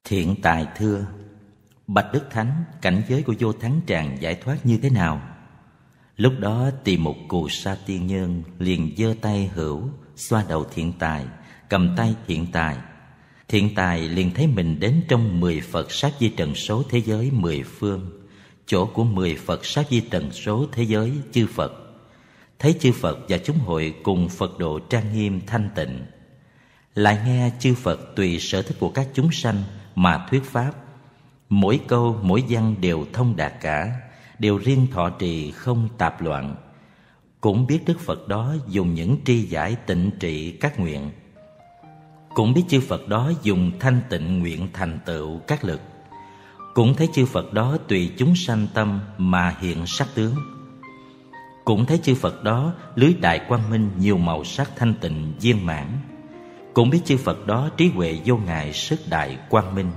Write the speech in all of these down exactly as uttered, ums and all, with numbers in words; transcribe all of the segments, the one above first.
Thiện tài thưa: Bạch Đức Thánh, cảnh giới của Vô Thắng Tràng giải thoát như thế nào? Lúc đó Tỳ Mục Cù Sa Tiên Nhân liền giơ tay hữu xoa đầu Thiện Tài, cầm tay Thiện Tài. Thiện Tài liền thấy mình đến trong mười Phật sát di trần số thế giới mười phương, chỗ của mười Phật sát di trần số thế giới chư Phật. Thấy chư Phật và chúng hội cùng Phật độ trang nghiêm thanh tịnh. Lại nghe chư Phật tùy sở thích của các chúng sanh mà thuyết pháp. Mỗi câu mỗi văn đều thông đạt cả, đều riêng thọ trì không tạp loạn. Cũng biết Đức Phật đó dùng những tri giải tịnh trị các nguyện. Cũng biết chư Phật đó dùng thanh tịnh nguyện thành tựu các lực. Cũng thấy chư Phật đó tùy chúng sanh tâm mà hiện sắc tướng. Cũng thấy chư Phật đó lưới đại quang minh nhiều màu sắc thanh tịnh viên mãn. Cũng biết chư Phật đó trí huệ vô ngại sức đại quang minh.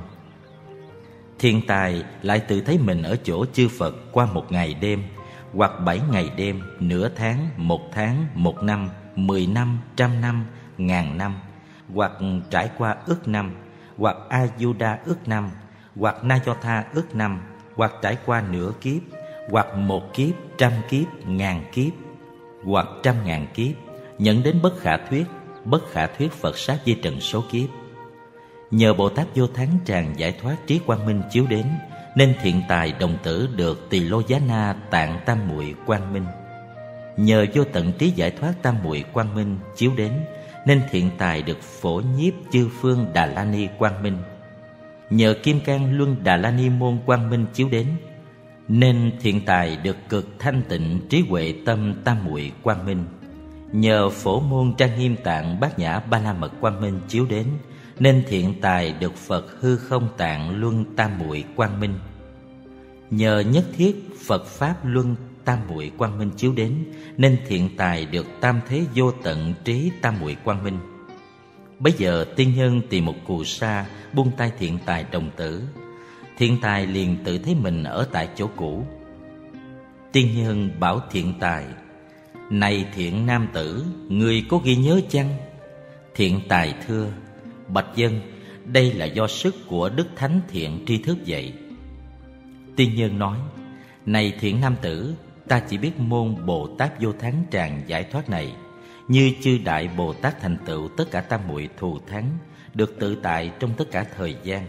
Thiện Tài lại tự thấy mình ở chỗ chư Phật qua một ngày đêm, hoặc bảy ngày đêm, nửa tháng, một tháng, một năm, mười năm, trăm năm, ngàn năm, hoặc trải qua ức năm, hoặc Ayuda ức năm, hoặc Nayotha ức năm, hoặc trải qua nửa kiếp, hoặc một kiếp, trăm kiếp, ngàn kiếp, hoặc trăm ngàn kiếp, nhận đến bất khả thuyết, bất khả thuyết Phật sát di trần số kiếp. Nhờ Bồ Tát Vô Thắng Tràng giải thoát trí quang minh chiếu đến, nên Thiện Tài đồng tử được Tỳ Lô Giá Na tạng tam muội quang minh. Nhờ vô tận trí giải thoát tam muội quang minh chiếu đến, nên Thiện Tài được phổ nhiếp chư phương Đà La Ni quang minh. Nhờ Kim Cang Luân Đà La Ni môn quang minh chiếu đến, nên Thiện Tài được cực thanh tịnh trí huệ tâm tam muội quang minh. Nhờ phổ môn trang nghiêm tạng bát nhã ba la mật quang minh chiếu đến, nên Thiện Tài được Phật hư không tạng luân tam muội quang minh. Nhờ nhất thiết Phật pháp luân tam muội quang minh chiếu đến, nên Thiện Tài được tam thế vô tận trí tam muội quang minh. Bấy giờ tiên nhân Tỳ Mục Cù Sa buông tay Thiện Tài đồng tử. Thiện Tài liền tự thấy mình ở tại chỗ cũ. Tiên nhân bảo Thiện Tài: Này thiện nam tử, người có ghi nhớ chăng? Thiện Tài thưa: Bạch dân, đây là do sức của Đức Thánh Thiện tri thức vậy. Tiên nhân nói: Này thiện nam tử, ta chỉ biết môn Bồ Tát Vô Thắng Tràng giải thoát này, như chư đại Bồ Tát thành tựu tất cả tam muội thù thắng, được tự tại trong tất cả thời gian.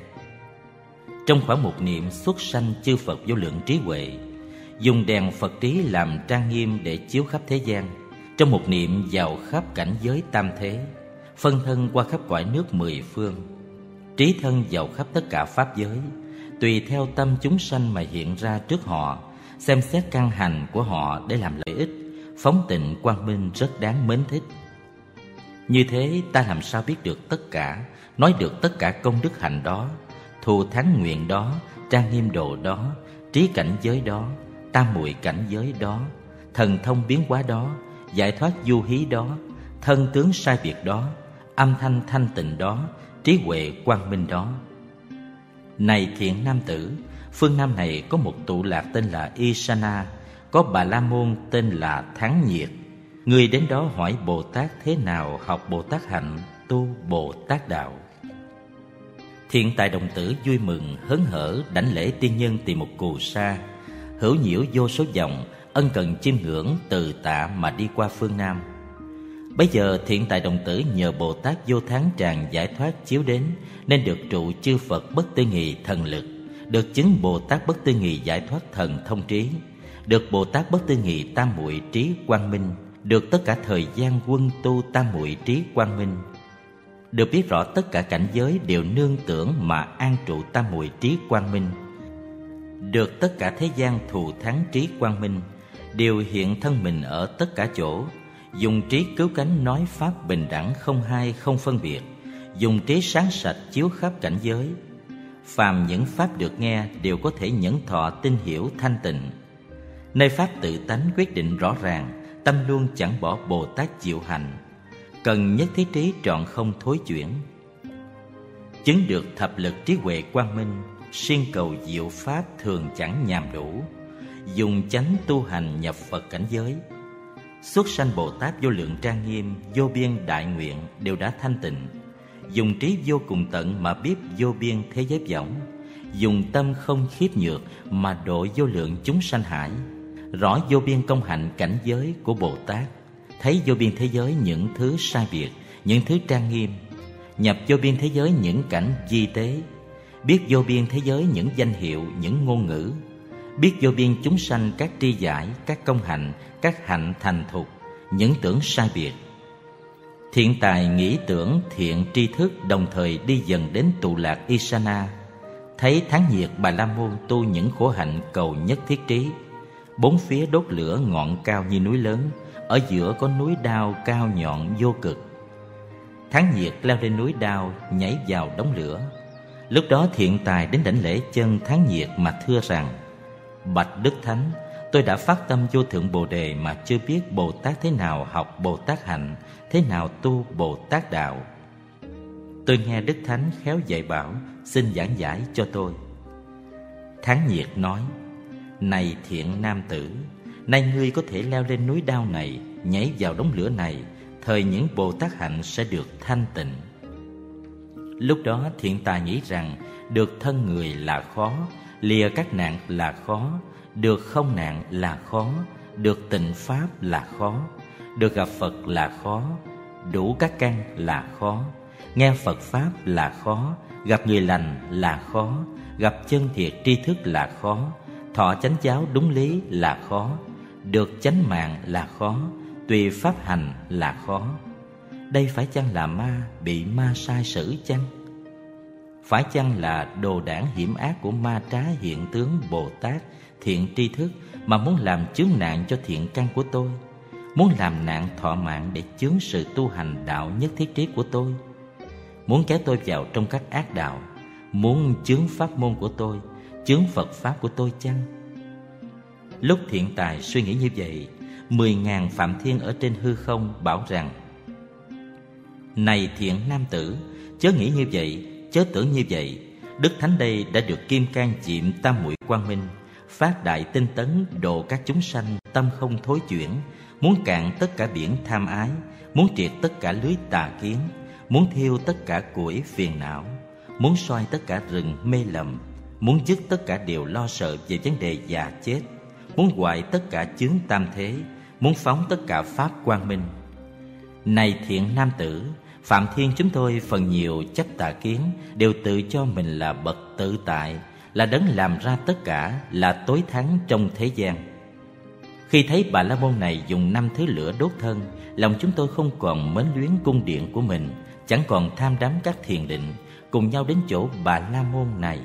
Trong khoảng một niệm xuất sanh chư Phật vô lượng trí huệ, dùng đèn Phật trí làm trang nghiêm để chiếu khắp thế gian. Trong một niệm vào khắp cảnh giới tam thế, phân thân qua khắp cõi nước mười phương, trí thân vào khắp tất cả pháp giới, tùy theo tâm chúng sanh mà hiện ra trước họ, xem xét căn hành của họ để làm lợi ích, phóng tịnh quang minh rất đáng mến thích. Như thế ta làm sao biết được tất cả, nói được tất cả công đức hạnh đó, thù thắng nguyện đó, trang nghiêm độ đó, trí cảnh giới đó, tam muội cảnh giới đó, thần thông biến hóa đó, giải thoát du hí đó, thân tướng sai biệt đó, âm thanh thanh tịnh đó, trí huệ quang minh đó. Này thiện nam tử, phương Nam này có một tụ lạc tên là Isana, có Bà La Môn tên là Thắng Nhiệt. Người đến đó hỏi Bồ Tát thế nào học Bồ Tát hạnh, tu Bồ Tát đạo. Thiện Tài đồng tử vui mừng hớn hở đảnh lễ tiên nhân Tỳ Mục Cù Sa, hữu nhiễu vô số dòng, ân cần chiêm ngưỡng từ tạ mà đi qua phương Nam. Bấy giờ Thiện Tài đồng tử nhờ Bồ Tát Vô Thắng Tràng giải thoát chiếu đến, nên được trụ chư Phật bất tư nghì thần lực, được chứng Bồ Tát bất tư nghì giải thoát thần thông trí, được Bồ Tát bất tư nghì tam muội trí quang minh, được tất cả thời gian quân tu tam muội trí quang minh, được biết rõ tất cả cảnh giới đều nương tưởng mà an trụ tam muội trí quang minh, được tất cả thế gian thù thắng trí quang minh, đều hiện thân mình ở tất cả chỗ, dùng trí cứu cánh nói pháp bình đẳng không hai không phân biệt, dùng trí sáng sạch chiếu khắp cảnh giới. Phàm những pháp được nghe đều có thể nhẫn thọ tin hiểu thanh tịnh. Nơi pháp tự tánh quyết định rõ ràng, tâm luôn chẳng bỏ Bồ Tát chịu hành, cần nhất thiết trí trọn không thối chuyển. Chứng được thập lực trí huệ quang minh, siêng cầu diệu pháp thường chẳng nhàm đủ, dùng chánh tu hành nhập Phật cảnh giới. Xuất sanh Bồ Tát vô lượng trang nghiêm, vô biên đại nguyện đều đã thanh tịnh, dùng trí vô cùng tận mà biết vô biên thế giới võng, dùng tâm không khiếp nhược mà độ vô lượng chúng sanh hải, rõ vô biên công hạnh cảnh giới của Bồ Tát, thấy vô biên thế giới những thứ sai biệt, những thứ trang nghiêm, nhập vô biên thế giới những cảnh di tế, biết vô biên thế giới những danh hiệu, những ngôn ngữ, biết vô biên chúng sanh các tri giải, các công hạnh, các hạnh thành thục, những tưởng sai biệt. Thiện tài nghĩ tưởng thiện tri thức đồng thời đi dần đến tụ lạc Isana, thấy Thắng Nhiệt Bà La Môn tu những khổ hạnh cầu nhất thiết trí. Bốn phía đốt lửa ngọn cao như núi lớn, ở giữa có núi đao cao nhọn vô cực. Thắng Nhiệt leo lên núi đao, nhảy vào đống lửa. Lúc đó Thiện tài đến đảnh lễ chân Thắng Nhiệt mà thưa rằng: Bạch Đức Thánh, tôi đã phát tâm vô thượng Bồ Đề mà chưa biết Bồ Tát thế nào học Bồ Tát hạnh, thế nào tu Bồ Tát đạo. Tôi nghe Đức Thánh khéo dạy bảo, xin giảng giải cho tôi. Thắng Nhiệt nói: Này thiện nam tử, nay ngươi có thể leo lên núi đao này, nhảy vào đống lửa này, thời những Bồ Tát hạnh sẽ được thanh tịnh. Lúc đó Thiện tài nghĩ rằng được thân người là khó, lìa các nạn là khó, được không nạn là khó, được tịnh pháp là khó, được gặp Phật là khó, đủ các căn là khó, nghe Phật pháp là khó, gặp người lành là khó, gặp chân thiệt tri thức là khó, thọ chánh giáo đúng lý là khó, được chánh mạng là khó, tùy pháp hành là khó. Đây phải chăng là ma bị ma sai sử chăng? Phải chăng là đồ đảng hiểm ác của ma trá hiện tướng Bồ Tát thiện tri thức mà muốn làm chướng nạn cho thiện căn của tôi, muốn làm nạn thọ mạng để chướng sự tu hành đạo nhất thiết trí của tôi, muốn kéo tôi vào trong các ác đạo, muốn chướng pháp môn của tôi, chướng Phật pháp của tôi chăng? Lúc Thiện tài suy nghĩ như vậy, mười ngàn Phạm Thiên ở trên hư không bảo rằng: Này thiện nam tử, chớ nghĩ như vậy, chớ tưởng như vậy. Đức Thánh đây đã được kim cang chiệm tam muội quang minh, phát đại tinh tấn độ các chúng sanh tâm không thối chuyển, muốn cạn tất cả biển tham ái, muốn triệt tất cả lưới tà kiến, muốn thiêu tất cả củi phiền não, muốn soi tất cả rừng mê lầm, muốn dứt tất cả điều lo sợ về vấn đề già chết, muốn hoại tất cả chướng tam thế, muốn phóng tất cả pháp quang minh. Này thiện nam tử, Phạm Thiên chúng tôi phần nhiều chấp tà kiến, đều tự cho mình là bậc tự tại, là đấng làm ra tất cả, là tối thắng trong thế gian. Khi thấy Bà La Môn này dùng năm thứ lửa đốt thân, lòng chúng tôi không còn mến luyến cung điện của mình, chẳng còn tham đắm các thiền định, cùng nhau đến chỗ Bà La Môn này.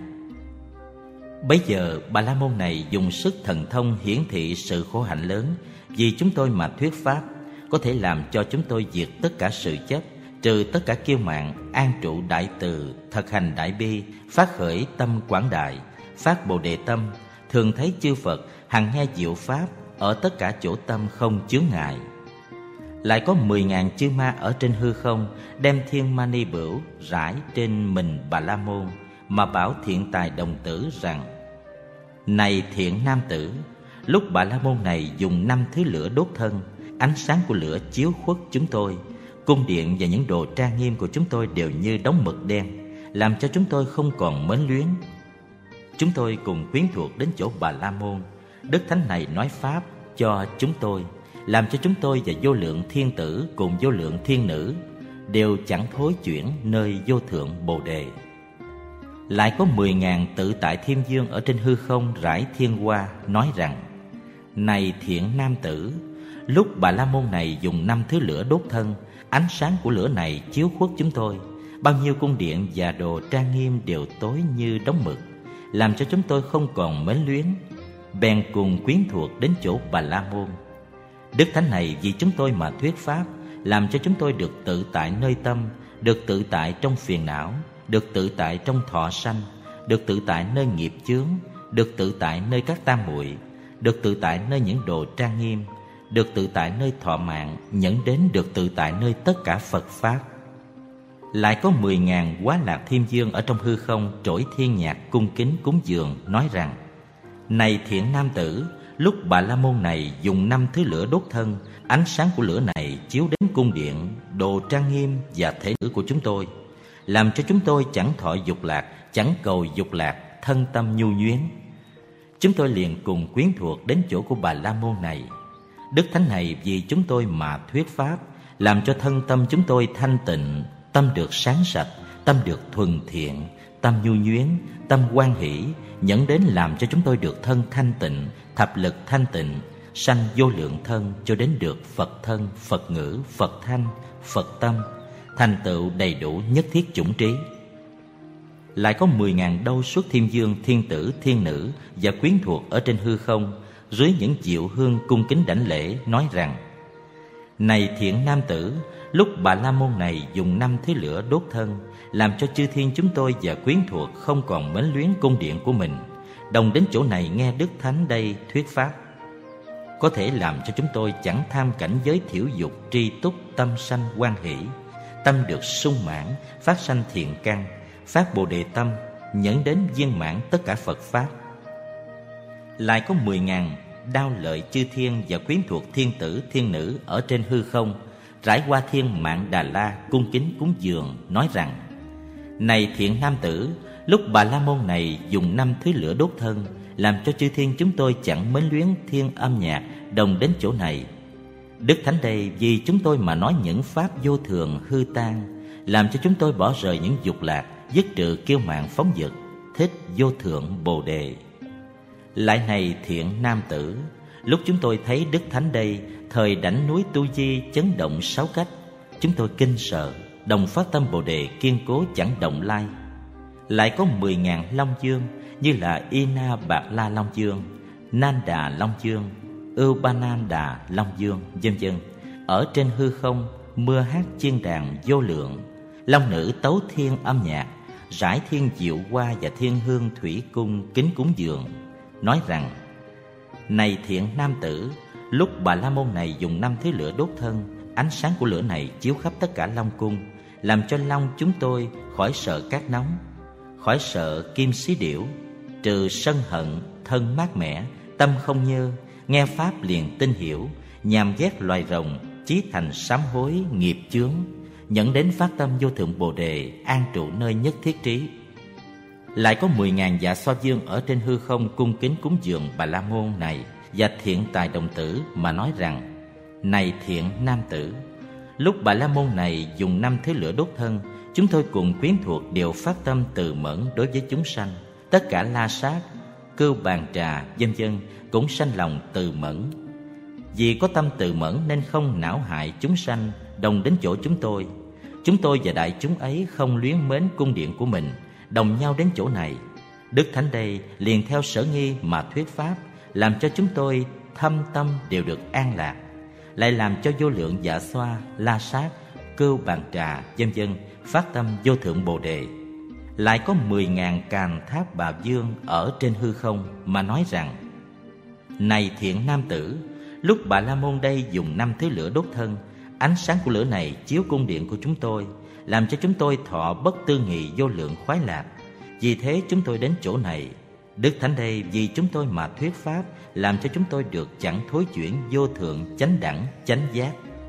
Bấy giờ Bà La Môn này dùng sức thần thông hiển thị sự khổ hạnh lớn, vì chúng tôi mà thuyết pháp, có thể làm cho chúng tôi diệt tất cả sự chấp, trừ tất cả kiêu mạn, an trụ đại từ, thực hành đại bi, phát khởi tâm quảng đại, phát bồ đề tâm, thường thấy chư Phật, hằng nghe diệu pháp, ở tất cả chỗ tâm không chướng ngại. Lại có mười ngàn chư ma ở trên hư không, đem thiên mani bửu rải trên mình Bà La Môn, mà bảo Thiện tài đồng tử rằng: Này thiện nam tử, lúc Bà La Môn này dùng năm thứ lửa đốt thân, ánh sáng của lửa chiếu khuất chúng tôi, cung điện và những đồ trang nghiêm của chúng tôi đều như đống mực đen, làm cho chúng tôi không còn mến luyến. Chúng tôi cùng quyến thuộc đến chỗ Bà La Môn. Đức Thánh này nói pháp cho chúng tôi, làm cho chúng tôi và vô lượng thiên tử cùng vô lượng thiên nữ đều chẳng thối chuyển nơi vô thượng Bồ Đề. Lại có mười ngàn tự tại thiên dương ở trên hư không rải thiên hoa, nói rằng: Này thiện nam tử, lúc Bà La Môn này dùng năm thứ lửa đốt thân, ánh sáng của lửa này chiếu khuất chúng tôi, bao nhiêu cung điện và đồ trang nghiêm đều tối như đống mực, làm cho chúng tôi không còn mến luyến, bèn cùng quyến thuộc đến chỗ Bà La Môn. Đức Thánh này vì chúng tôi mà thuyết pháp, làm cho chúng tôi được tự tại nơi tâm, được tự tại trong phiền não, được tự tại trong thọ sanh, được tự tại nơi nghiệp chướng, được tự tại nơi các tam muội, được tự tại nơi những đồ trang nghiêm, được tự tại nơi thọ mạng, nhẫn đến được tự tại nơi tất cả Phật pháp. Lại có mười ngàn Quá Lạc Thiên Dương ở trong hư không trỗi thiên nhạc cung kính cúng dường, nói rằng: Này thiện nam tử, lúc Bà La Môn này dùng năm thứ lửa đốt thân, ánh sáng của lửa này chiếu đến cung điện, đồ trang nghiêm và thể nữ của chúng tôi, làm cho chúng tôi chẳng thọ dục lạc, chẳng cầu dục lạc, thân tâm nhu nhuyến. Chúng tôi liền cùng quyến thuộc đến chỗ của Bà La Môn này. Đức Thánh này vì chúng tôi mà thuyết pháp, làm cho thân tâm chúng tôi thanh tịnh, tâm được sáng sạch, tâm được thuần thiện, tâm nhu nhuyến, tâm hoan hỷ, dẫn đến làm cho chúng tôi được thân thanh tịnh, thập lực thanh tịnh, sanh vô lượng thân, cho đến được Phật thân, Phật ngữ, Phật thanh, Phật tâm, thành tựu đầy đủ nhất thiết chủng trí. Lại có mười ngàn đâu xuất thiên dương, thiên tử, thiên nữ và quyến thuộc ở trên hư không, dưới những diệu hương cung kính đảnh lễ, nói rằng: Này thiện nam tử, lúc Bà La Môn này dùng năm thế lửa đốt thân, làm cho chư thiên chúng tôi và quyến thuộc không còn mến luyến cung điện của mình, đồng đến chỗ này nghe Đức Thánh đây thuyết pháp, có thể làm cho chúng tôi chẳng tham cảnh giới thiểu dục, tri túc, tâm sanh hoan hỷ, tâm được sung mãn, phát sanh thiện căn, phát bồ đề tâm, nhẫn đến viên mãn tất cả Phật pháp. Lại có mười ngàn đao lợi chư thiên và quyến thuộc thiên tử, thiên nữ ở trên hư không, rải qua thiên mạng Đà La, cung kính cúng dường, nói rằng: Này thiện nam tử, lúc Bà La Môn này dùng năm thứ lửa đốt thân, làm cho chư thiên chúng tôi chẳng mến luyến thiên âm nhạc, đồng đến chỗ này. Đức Thánh đây vì chúng tôi mà nói những pháp vô thường hư tan, làm cho chúng tôi bỏ rời những dục lạc, dứt trừ kiêu mạn phóng dật, thích vô thượng bồ đề. Lại này thiện nam tử, lúc chúng tôi thấy Đức Thánh đây, thời đảnh núi Tu Di chấn động sáu cách, chúng tôi kinh sợ, đồng phát tâm bồ đề kiên cố chẳng động lai. Lại có mười ngàn long dương, như là Ina Bạc La Long Dương, Nanda Long Dương, Upananda Long Dương, vân vân, ở trên hư không mưa hát chiên đàn vô lượng, long nữ tấu thiên âm nhạc, rải thiên diệu hoa và thiên hương thủy cung kính cúng dường, nói rằng: Này thiện nam tử, lúc Bà La Môn này dùng năm thế lửa đốt thân, ánh sáng của lửa này chiếu khắp tất cả long cung, làm cho long chúng tôi khỏi sợ cát nóng, khỏi sợ kim xí điểu, trừ sân hận, thân mát mẻ, tâm không nhơ, nghe pháp liền tin hiểu, nhàm ghét loài rồng, chí thành sám hối nghiệp chướng, nhận đến phát tâm vô thượng bồ đề, an trụ nơi nhất thiết trí. Lại có mười ngàn dạ xoa dương ở trên hư không cung kính cúng dường Bà La Môn này và thiện tài đồng tử, mà nói rằng: Này thiện nam tử, lúc Bà La Môn này dùng năm thế lửa đốt thân, chúng tôi cùng quyến thuộc đều phát tâm từ mẫn đối với chúng sanh. Tất cả la sát, cưu bàn trà, vân vân cũng sanh lòng từ mẫn. Vì có tâm từ mẫn nên không não hại chúng sanh, đồng đến chỗ chúng tôi. Chúng tôi và đại chúng ấy không luyến mến cung điện của mình, đồng nhau đến chỗ này. Đức Thánh đây liền theo sở nghi mà thuyết pháp, làm cho chúng tôi thâm tâm đều được an lạc, lại làm cho vô lượng dạ xoa, la sát, cưu bàn trà, vân vân phát tâm vô thượng bồ đề. Lại có mười ngàn càn tháp bà dương ở trên hư không, mà nói rằng: Này thiện nam tử, lúc Bà La Môn đây dùng năm thế lửa đốt thân, ánh sáng của lửa này chiếu cung điện của chúng tôi, làm cho chúng tôi thọ bất tư nghị vô lượng khoái lạc. Vì thế chúng tôi đến chỗ này. Đức Thánh đây vì chúng tôi mà thuyết pháp, làm cho chúng tôi được chẳng thối chuyển vô thượng chánh đẳng chánh giác.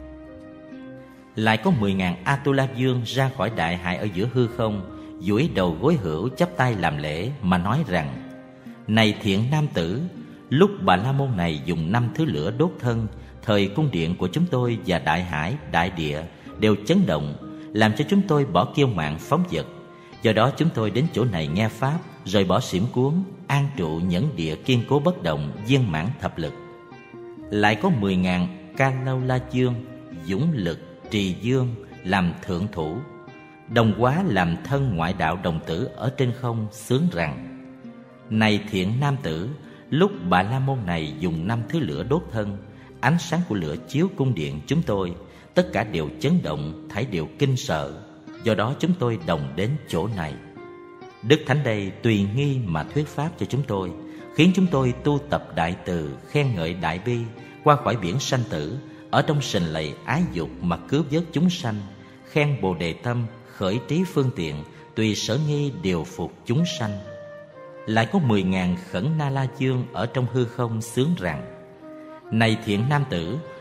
Lại có mười ngàn Atula dương ra khỏi đại hải ở giữa hư không, duỗi đầu gối hữu, chắp tay làm lễ, mà nói rằng: Này thiện nam tử, lúc Bà La Môn này dùng năm thứ lửa đốt thân, thời cung điện của chúng tôi và đại hải, đại địa đều chấn động, làm cho chúng tôi bỏ kiêu mạn phóng dật. Do đó chúng tôi đến chỗ này nghe pháp, rời bỏ xiểm cuốn, an trụ nhẫn địa kiên cố bất động, viên mãn thập lực. Lại có mười ngàn Ca Lâu La Dương, dũng lực trì dương làm thượng thủ, đồng hóa làm thân ngoại đạo đồng tử ở trên không, xướng rằng: Này thiện nam tử, lúc Bà La Môn này dùng năm thứ lửa đốt thân, ánh sáng của lửa chiếu cung điện chúng tôi, tất cả đều chấn động, thảy đều kinh sợ. Do đó chúng tôi đồng đến chỗ này. Đức Thánh đây tùy nghi mà thuyết pháp cho chúng tôi, khiến chúng tôi tu tập đại từ, khen ngợi đại bi, qua khỏi biển sanh tử, ở trong sình lầy ái dục mà cứu vớt chúng sanh, khen bồ đề tâm, khởi trí phương tiện, tùy sở nghi điều phục chúng sanh. Lại có mười ngàn khẩn na la dương ở trong hư không xướng rằng: Này thiện nam tử,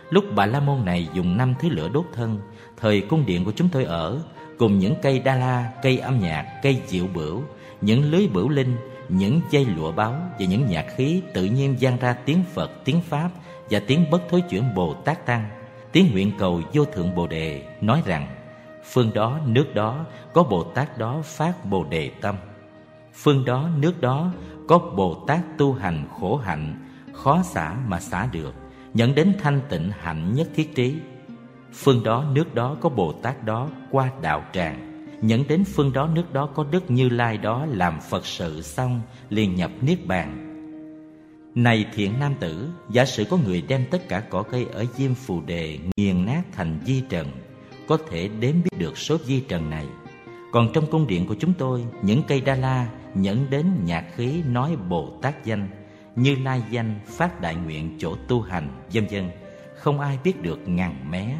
lúc Bà La Môn này dùng năm thứ lửa đốt thân, thời cung điện của chúng tôi ở, cùng những cây đa la, cây âm nhạc, cây diệu bửu, những lưới bửu linh, những dây lụa báo và những nhạc khí tự nhiên vang ra tiếng Phật, tiếng Pháp và tiếng bất thối chuyển Bồ Tát Tăng, tiếng nguyện cầu vô thượng Bồ Đề, nói rằng phương đó nước đó có Bồ Tát đó phát Bồ Đề tâm, phương đó nước đó có Bồ Tát tu hành khổ hạnh, khó xả mà xả được, nhận đến thanh tịnh hạnh nhất thiết trí. Phương đó nước đó có Bồ Tát đó qua đạo tràng, nhận đến phương đó nước đó có Đức Như Lai đó làm Phật sự xong liền nhập Niết Bàn. Này thiện nam tử, giả sử có người đem tất cả cỏ cây ở Diêm Phù Đề nghiền nát thành di trần, có thể đếm biết được số di trần này. Còn trong cung điện của chúng tôi, những cây đa la nhẫn đến nhạc khí nói Bồ Tát danh, Như Lai danh, phát đại nguyện chỗ tu hành, vân vân, không ai biết được ngàn mé.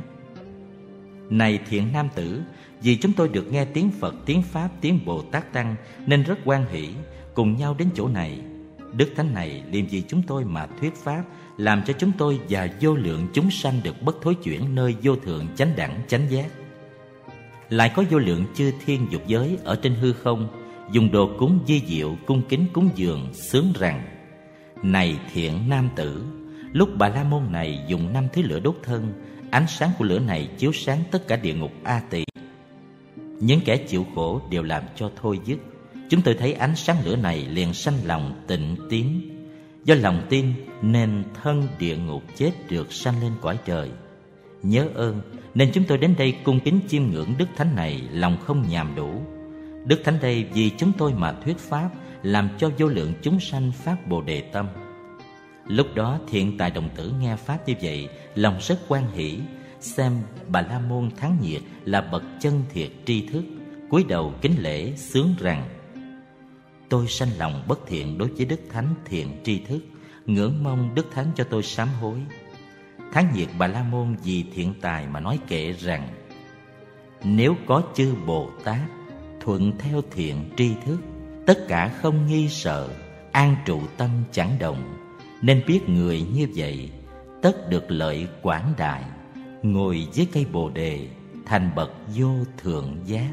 Này thiện nam tử, vì chúng tôi được nghe tiếng Phật, tiếng Pháp, tiếng Bồ Tát Tăng nên rất hoan hỷ, cùng nhau đến chỗ này. Đức Thánh này liền vì chúng tôi mà thuyết Pháp, làm cho chúng tôi và vô lượng chúng sanh được bất thối chuyển nơi vô thượng chánh đẳng chánh giác. Lại có vô lượng chư thiên dục giới ở trên hư không, dùng đồ cúng vi diệu cung kính cúng dường, xướng rằng: Này thiện nam tử, lúc Bà La Môn này dùng năm thứ lửa đốt thân, ánh sáng của lửa này chiếu sáng tất cả địa ngục A Tỳ. Những kẻ chịu khổ đều làm cho thôi dứt. Chúng tôi thấy ánh sáng lửa này liền sanh lòng tịnh tín. Do lòng tin nên thân địa ngục chết được sanh lên cõi trời. Nhớ ơn nên chúng tôi đến đây cung kính chiêm ngưỡng Đức Thánh này, lòng không nhàm đủ. Đức Thánh đây vì chúng tôi mà thuyết Pháp, làm cho vô lượng chúng sanh phát Bồ Đề tâm. Lúc đó Thiện Tài đồng tử nghe Pháp như vậy, lòng rất hoan hỷ, xem Bà La Môn Thắng Nhiệt là bậc chân thiệt tri thức, cúi đầu kính lễ xướng rằng: Tôi sanh lòng bất thiện đối với Đức Thánh thiện tri thức, ngưỡng mong Đức Thánh cho tôi sám hối. Thắng Nhiệt Bà La Môn vì Thiện Tài mà nói kệ rằng: Nếu có chư Bồ Tát thuận theo thiện tri thức, tất cả không nghi sợ, an trụ tâm chẳng động, nên biết người như vậy tất được lợi quảng đại, ngồi dưới cây Bồ Đề thành bậc vô thượng giác.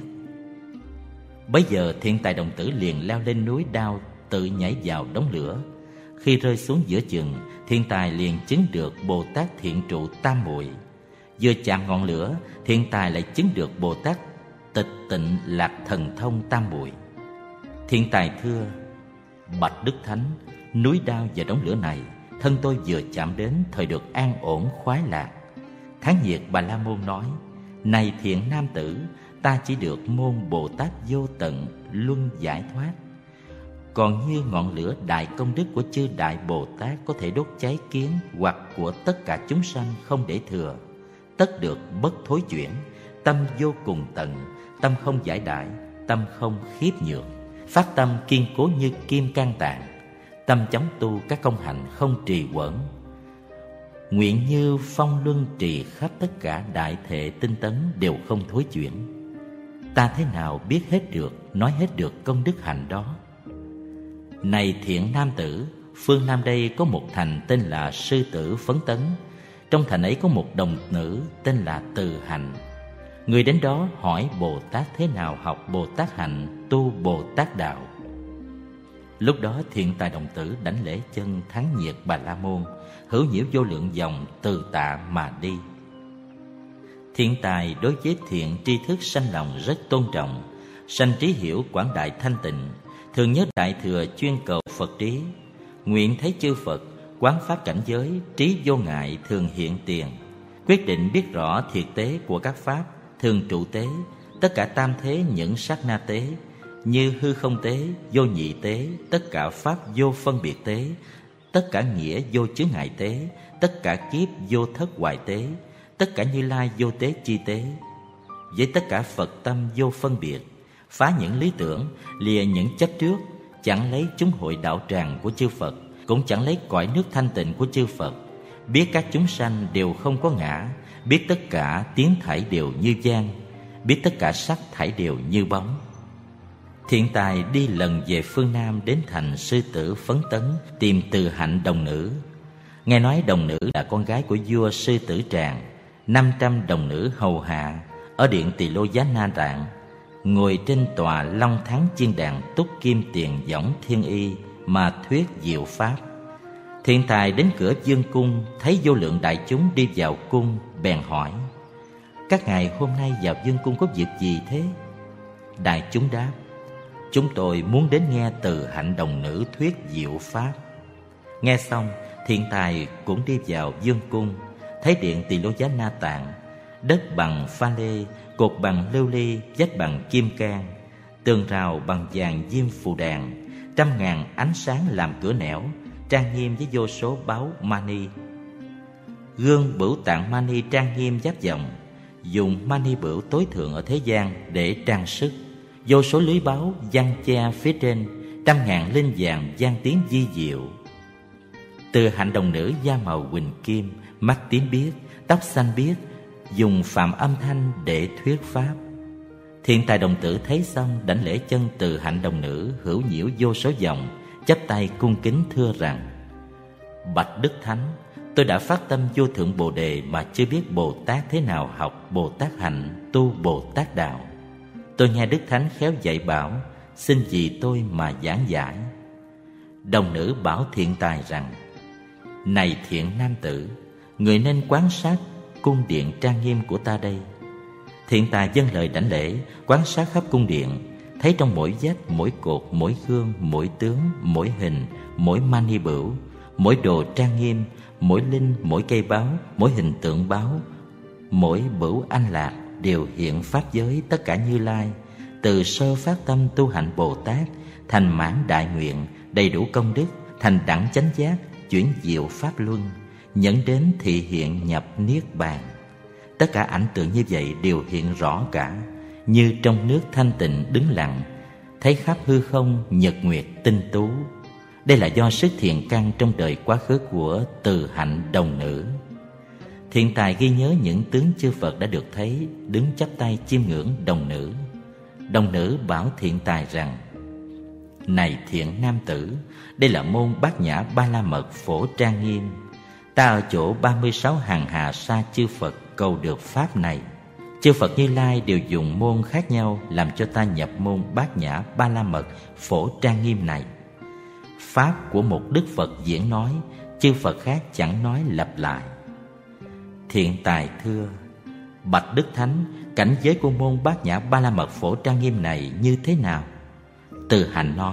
Bấy giờ Thiện Tài đồng tử liền leo lên núi Đao, tự nhảy vào đống lửa. Khi rơi xuống giữa chừng, Thiện Tài liền chứng được Bồ Tát Thiện Trụ Tam Muội. Vừa chạm ngọn lửa, Thiện Tài lại chứng được Bồ Tát Tịch Tịnh Lạc Thần Thông Tam Muội. Thiện Tài thưa: Bạch Đức Thánh, núi Đao và đống lửa này thân tôi vừa chạm đến, thời được an ổn khoái lạc. Thắng Nhiệt Bà La Môn nói: Này thiện nam tử, ta chỉ được môn Bồ Tát vô tận luân giải thoát. Còn như ngọn lửa đại công đức của chư đại Bồ Tát có thể đốt cháy kiến hoặc của tất cả chúng sanh không để thừa, tất được bất thối chuyển, tâm vô cùng tận, tâm không giải đại, tâm không khiếp nhược, phát tâm kiên cố như kim can tạng, tâm chóng tu các công hạnh không trì quẩn. Nguyện như phong luân trì khắp tất cả đại thệ tinh tấn đều không thối chuyển. Ta thế nào biết hết được, nói hết được công đức hạnh đó? Này thiện nam tử, phương Nam đây có một thành tên là Sư Tử Phấn Tấn. Trong thành ấy có một đồng nữ tên là Từ Hạnh. Người đến đó hỏi Bồ Tát thế nào học Bồ Tát hạnh, tu Bồ Tát đạo. Lúc đó Thiện Tài đồng tử đảnh lễ chân Thắng Nhiệt Bà La Môn, hữu nhiễu vô lượng dòng từ tạ mà đi. Thiện Tài đối với thiện tri thức sanh lòng rất tôn trọng, sanh trí hiểu quảng đại thanh tịnh, thường nhớ đại thừa chuyên cầu Phật trí, nguyện thấy chư Phật quán pháp cảnh giới, trí vô ngại thường hiện tiền, quyết định biết rõ thiệt tế của các pháp, thường trụ tế, tất cả tam thế những sát na tế, như hư không tế, vô nhị tế, tất cả pháp vô phân biệt tế, tất cả nghĩa vô chướng ngại tế, tất cả kiếp vô thất hoại tế, tất cả Như Lai vô tế chi tế. Với tất cả Phật tâm vô phân biệt, phá những lý tưởng, lìa những chấp trước, chẳng lấy chúng hội đạo tràng của chư Phật, cũng chẳng lấy cõi nước thanh tịnh của chư Phật, biết các chúng sanh đều không có ngã, biết tất cả tiếng thảy đều như vang, biết tất cả sắc thảy đều như bóng. Thiện Tài đi lần về phương Nam đến thành Sư Tử Phấn Tấn tìm Từ Hạnh đồng nữ. Nghe nói đồng nữ là con gái của vua Sư Tử Tràng. Năm trăm đồng nữ hầu hạ ở điện Tỳ Lô Giá Na Tạng, ngồi trên tòa Long Thắng Chiên Đàn túc kim tiền võng thiên y mà thuyết diệu pháp. Thiện tài đến cửa vương cung, thấy vô lượng đại chúng đi vào cung, bèn hỏi: các ngài hôm nay vào vương cung có việc gì thế? Đại chúng đáp: chúng tôi muốn đến nghe Từ Hạnh đồng nữ thuyết diệu pháp. Nghe xong, thiện tài cũng đi vào vương cung, thấy điện Tỳ Lô Giá Na Tạng, đất bằng pha lê, cột bằng lưu ly, vách bằng kim cang, tường rào bằng vàng diêm phù đàn, trăm ngàn ánh sáng làm cửa nẻo, trang nghiêm với vô số báu mani. Gương Bửu Tạng mani trang nghiêm giáp vọng, dùng mani bửu tối thượng ở thế gian để trang sức. Vô số lưới báu giăng che phía trên, trăm ngàn linh vàng vang tiếng vi diệu. Từ Hạnh đồng nữ da màu huỳnh kim, mắt tím biếc, tóc xanh biếc, dùng phạm âm thanh để thuyết pháp. Thiện tài đồng tử thấy xong, đảnh lễ chân Từ Hạnh đồng nữ hữu nhiễu vô số vòng, chắp tay cung kính thưa rằng: bạch Đức Thánh, tôi đã phát tâm vô thượng Bồ Đề mà chưa biết Bồ Tát thế nào học Bồ Tát hạnh, tu Bồ Tát đạo. Tôi nghe Đức Thánh khéo dạy bảo, xin vì tôi mà giảng giải. Đồng nữ bảo thiện tài rằng: này thiện nam tử, người nên quan sát cung điện trang nghiêm của ta đây. Thiện tài dâng lời đảnh lễ, quan sát khắp cung điện, thấy trong mỗi vách, mỗi cột, mỗi gương, mỗi tướng, mỗi hình, mỗi mani bửu, mỗi đồ trang nghiêm, mỗi linh, mỗi cây báu, mỗi hình tượng báu, mỗi bửu anh lạc đều hiện pháp giới tất cả Như Lai, từ sơ phát tâm tu hạnh Bồ Tát, thành mãn đại nguyện, đầy đủ công đức, thành đẳng chánh giác, chuyển diệu pháp luân, nhẫn đến thị hiện nhập niết bàn. Tất cả ảnh tượng như vậy đều hiện rõ cả, như trong nước thanh tịnh đứng lặng, thấy khắp hư không nhật nguyệt tinh tú. Đây là do sức thiện căn trong đời quá khứ của Từ Hạnh đồng nữ. Thiện tài ghi nhớ những tướng chư Phật đã được thấy, đứng chắp tay chiêm ngưỡng đồng nữ. Đồng nữ bảo thiện tài rằng: này thiện nam tử, đây là môn Bát Nhã Ba La Mật phổ trang nghiêm. Ta ở chỗ ba mươi sáu hàng hà sa chư Phật cầu được pháp này. Chư Phật Như Lai đều dùng môn khác nhau làm cho ta nhập môn Bát Nhã Ba La Mật phổ trang nghiêm này. Pháp của một Đức Phật diễn nói, chư Phật khác chẳng nói lặp lại. Thiện tài thưa: bạch Đức Thánh, cảnh giới của môn Bát Nhã Ba La Mật phổ trang nghiêm này như thế nào? Từ Hạnh nói: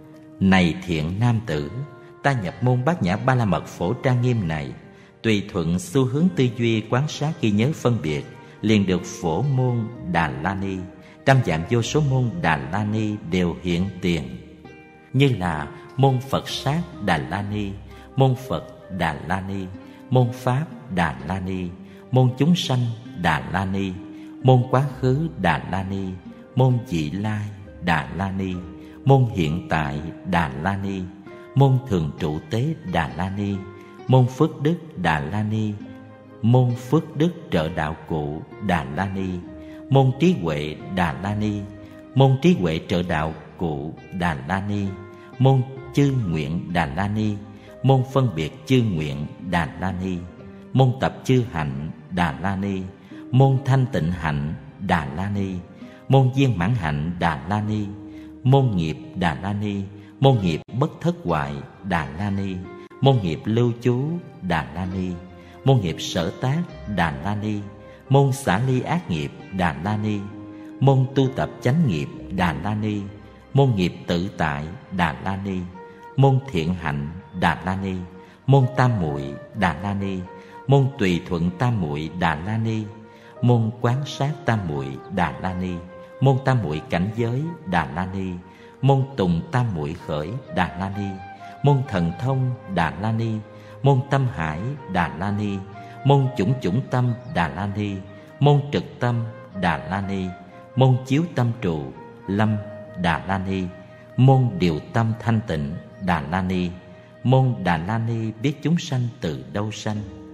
này thiện nam tử, ta nhập môn Bát Nhã Ba La Mật phổ trang nghiêm này, tùy thuận xu hướng tư duy quan sát ghi nhớ phân biệt, liền được phổ môn Đà La Ni. Trăm vạn vô số môn Đà La Ni đều hiện tiền, như là môn Phật Sát Đà La Ni, môn Phật Đà La Ni, môn Pháp Đà La Ni, môn Chúng Sanh Đà La Ni, môn Quá Khứ Đà La Ni, môn Vị Lai Đà La Ni, môn Hiện Tại Đà La Ni, môn Thường Trụ Tế Đà La Ni, môn Phước Đức Đà La Ni, môn Phước Đức Trợ Đạo Cụ Đà La Ni, môn Trí Huệ Đà La Ni, môn Trí Huệ Trợ Đạo Cụ Đà La Ni, môn Chư Nguyện Đà La Ni, môn Phân Biệt Chư Nguyện Đà La Ni, môn Tập Chư Hạnh Đà La Ni, môn Thanh Tịnh Hạnh Đà La Ni, môn Viên Mãn Hạnh Đà La Ni, môn Nghiệp Đà La Ni, môn Nghiệp Bất Thất Hoại Đà La Ni, môn Nghiệp Lưu Trú Đà La Ni, môn Nghiệp Sở Tác Đà La Ni, môn Xả Ly Ác Nghiệp Đà La Ni, môn Tu Tập Chánh Nghiệp Đà La Ni, môn Nghiệp Tự Tại Đà La Ni, môn Thiện Hạnh Đà La Ni, môn Tam Muội Đà La Ni, môn Tùy Thuận Tam Muội Đà La Ni, môn Quán Sát Tam Muội Đà La Ni, môn Tam Muội Cảnh Giới Đà La Ni, môn Tùng Tam Muội Khởi Đà La Ni, môn Thần Thông Đà La Ni, môn Tâm Hải Đà La Ni, môn Chủng Chủng Tâm Đà La Ni, môn Trực Tâm Đà La Ni, môn Chiếu Tâm Trụ Lâm Đà La Ni, môn Điều Tâm Thanh Tịnh Đà La Ni, môn Đà La Ni biết chúng sanh từ đâu sanh,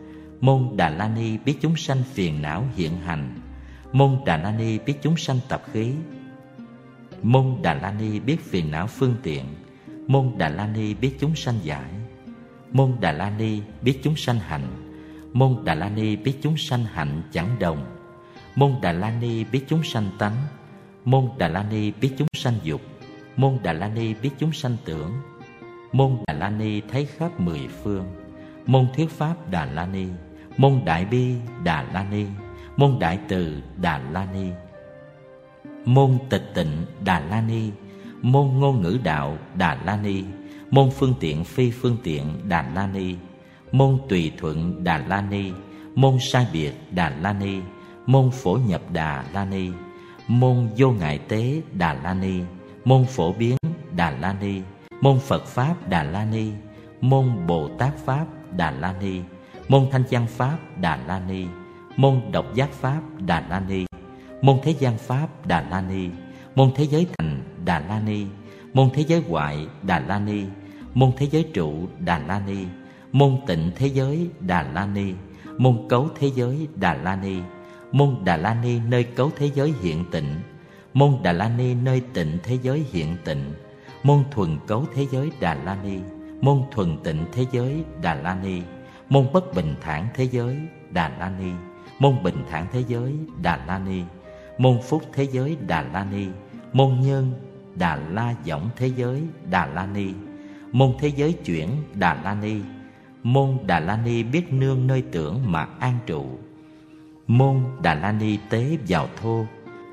môn Đà La Ni biết chúng sanh phiền não hiện hành, môn Đà La Ni biết chúng sanh tập khí, môn Đà La Ni biết phiền não phương tiện, môn Đà La Ni biết chúng sanh giải, Môn Đà La Ni biết chúng sanh hạnh. Môn Đà La Ni biết chúng sanh hạnh chẳng đồng. Môn Đà La Ni biết chúng sanh tánh. Môn Đà La Ni biết chúng sanh dục. Môn Đà La Ni biết chúng sanh tưởng. Môn Đà La Ni thấy khắp mười phương. Môn Thuyết Pháp Đà La Ni. Môn Đại Bi Đà La Ni. Môn Đại Từ Đà La Ni. Môn Tịch Tịnh Đà La Ni. Môn Ngôn Ngữ Đạo Đà La Ni. Môn Phương Tiện Phi Phương Tiện Đà La Ni. Môn Tùy Thuận Đà La Ni. Môn Sai Biệt Đà La Ni. Môn Phổ Nhập Đà La Ni. Môn Vô Ngại Tế Đà La Ni. Môn Phổ Biến Đà La Ni. Môn Phật Pháp Đà La Ni. Môn Bồ Tát Pháp Đà La Ni. Môn Thanh Văn Pháp Đà La Ni. Môn Độc Giác Pháp Đà La Ni. Môn Thế gian Pháp Đà La Ni. Môn Thế giới thành Đà La Ni. Môn Thế giới hoại Đà La Ni. Môn Thế giới trụ Đà La Ni. Môn Tịnh Thế giới Đà La Ni. Môn Cấu Thế giới Đà La Ni. Môn Đà La Ni nơi cấu thế giới hiện tịnh. Môn Đà La Ni nơi tịnh thế giới hiện tịnh. Môn Thuần Cấu Thế giới Đà La Ni. Môn Thuần Tịnh Thế giới Đà La Ni. Môn Bất Bình Thản Thế giới Đà La Ni. Môn Bình Thản Thế giới Đà La Ni. Môn Phúc Thế giới Đà La Ni. Môn Nhân Đà La Võng Thế giới Đà La Ni. Môn Thế giới chuyển Đà La Ni. Môn Đà La Ni biết nương nơi tưởng mà an trụ. Môn Đà La Ni tế vào thô.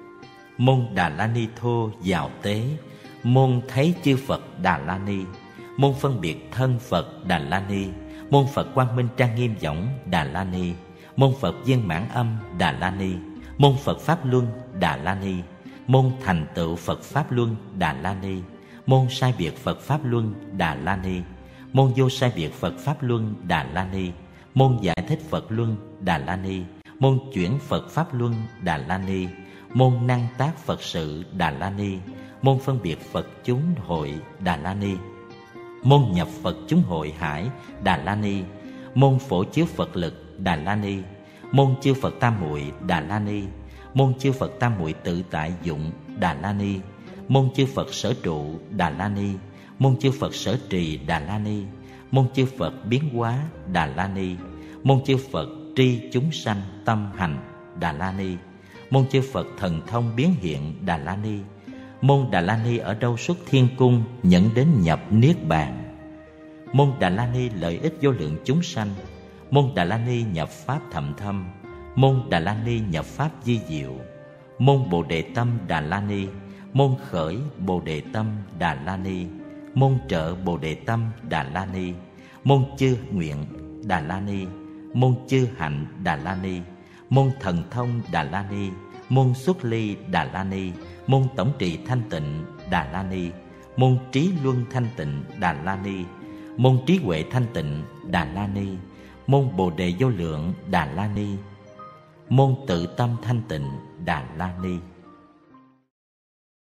Môn Đà La Ni thô vào tế. Môn thấy chư Phật Đà La Ni. Môn phân biệt thân Phật Đà La Ni. Môn Phật quang minh trang nghiêm võng Đà La Ni. Môn Phật viên mãn âm Đà La Ni. Môn Phật Pháp Luân Đà La Ni. Môn thành tựu Phật Pháp Luân Đà La Ni. Môn sai biệt Phật Pháp Luân Đà La Ni. Môn vô sai biệt Phật Pháp Luân Đà La Ni. Môn giải thích Phật Luân Đà La Ni. Môn chuyển Phật Pháp Luân Đà La Ni. Môn năng tác Phật sự Đà La Ni. Môn phân biệt Phật chúng hội Đà La Ni. Môn nhập Phật chúng hội hải Đà La Ni. Môn phổ chiếu Phật lực Đà La Ni. Môn chư Phật tam muội Đà La Ni. Môn chư Phật tam muội tự tại dụng Đà La Ni. Môn chư Phật sở trụ Đà La Ni. Môn chư Phật sở trì Đà La Ni. Môn chư Phật biến hóa Đà La Ni. Môn chư Phật tri chúng sanh tâm hành Đà La Ni. Môn chư Phật thần thông biến hiện Đà La Ni. Môn Đà La Ni ở đâu xuất thiên cung dẫn đến nhập niết bàn. Môn Đà La Ni lợi ích vô lượng chúng sanh. Môn Đà La Ni nhập pháp thậm thâm. Môn Đà La Ni nhập pháp di diệu. Môn Bồ Đề Tâm Đà La Ni. Môn khởi Bồ Đề Tâm Đà La Ni. Môn trợ Bồ Đề Tâm Đà La Ni. Môn chư nguyện Đà La Ni. Môn chư hạnh Đà La Ni. Môn thần thông Đà La Ni. Môn xuất ly Đà La Ni. Môn tổng trì thanh tịnh Đà La Ni. Môn trí luân thanh tịnh Đà La Ni. Môn trí huệ thanh tịnh Đà La Ni. Môn Bồ Đề vô lượng Đà La Ni. Môn tự tâm thanh tịnh Đà La Ni.